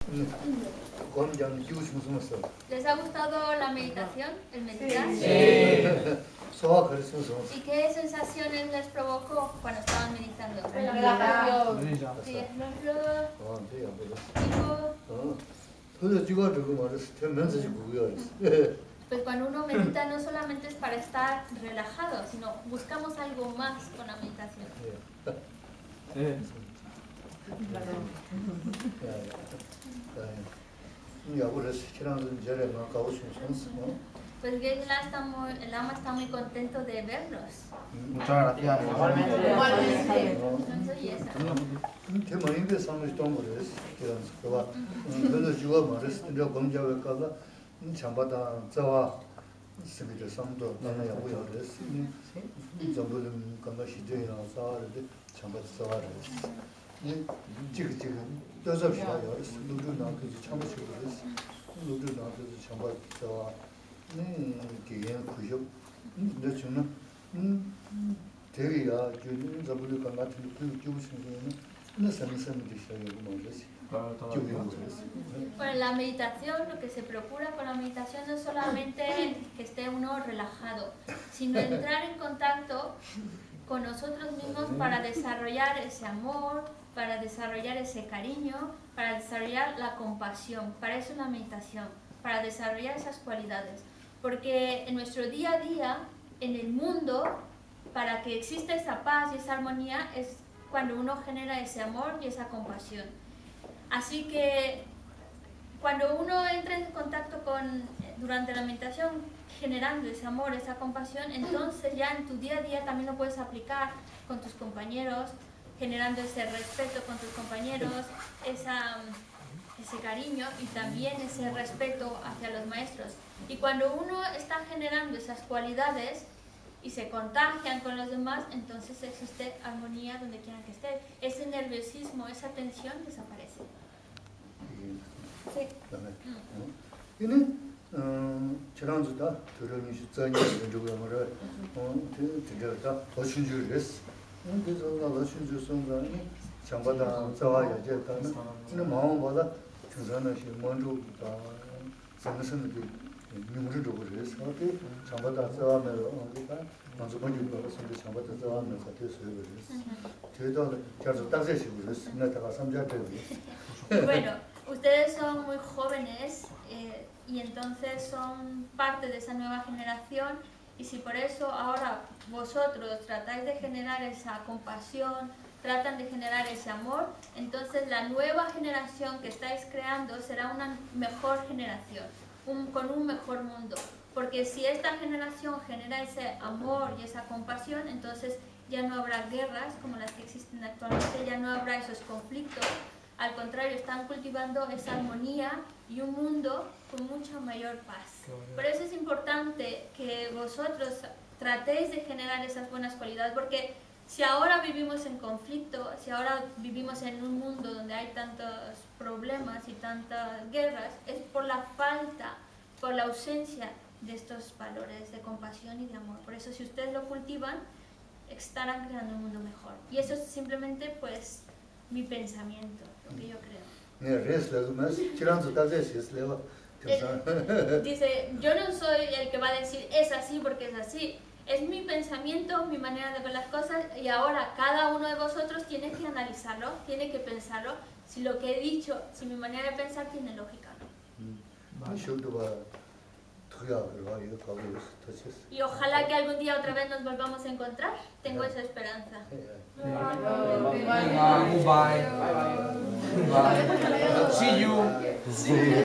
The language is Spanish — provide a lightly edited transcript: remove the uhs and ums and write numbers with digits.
¿Les ha gustado la meditación, el meditar? ¿Y qué sensaciones les provocó cuando estaban meditando? Relajación. Sí, ejemplo, pues cuando uno medita no solamente es para estar relajado, sino buscamos algo más con la meditación. Pues que el Lama está muy contento de verlos. Muchas gracias. Igualmente. Bueno, la meditación, lo que se procura con la meditación no es solamente que esté uno relajado, sino entrar en contacto con nosotros mismos para desarrollar ese amor, para desarrollar ese cariño, para desarrollar la compasión. Para eso es la meditación, para desarrollar esas cualidades. Porque en nuestro día a día, en el mundo, para que exista esa paz y esa armonía es cuando uno genera ese amor y esa compasión. Así que cuando uno entra en contacto durante la meditación, generando ese amor, esa compasión, entonces ya en tu día a día también lo puedes aplicar con tus compañeros, generando ese respeto con tus compañeros, ese cariño y también ese respeto hacia los maestros. Y cuando uno está generando esas cualidades y se contagian con los demás, entonces existe armonía donde quieran que esté. Ese nerviosismo, esa tensión desaparece. Sí. Bueno, ustedes son muy jóvenes y entonces son parte de esa nueva generación, y si por eso ahora vosotros tratáis de generar esa compasión, tratan de generar ese amor, entonces la nueva generación que estáis creando será una mejor generación, con un mejor mundo. Porque si esta generación genera ese amor y esa compasión, entonces ya no habrá guerras como las que existen actualmente, ya no habrá esos conflictos. Al contrario, están cultivando esa armonía y un mundo con mucha mayor paz. Por eso es importante que vosotros tratéis de generar esas buenas cualidades, porque si ahora vivimos en conflicto, si ahora vivimos en un mundo donde hay tantos problemas y tantas guerras, es por la falta, por la ausencia de estos valores de compasión y de amor. Por eso, si ustedes lo cultivan, estarán creando un mundo mejor. Y eso es simplemente, pues, mi pensamiento, lo que yo creo. Dice, yo no soy el que va a decir es así porque es así. Es mi pensamiento, mi manera de ver las cosas, y ahora cada uno de vosotros tiene que analizarlo, tiene que pensarlo, si lo que he dicho, si mi manera de pensar tiene lógica. Y ojalá que algún día otra vez nos volvamos a encontrar. Tengo esa esperanza. Goodbye. See you.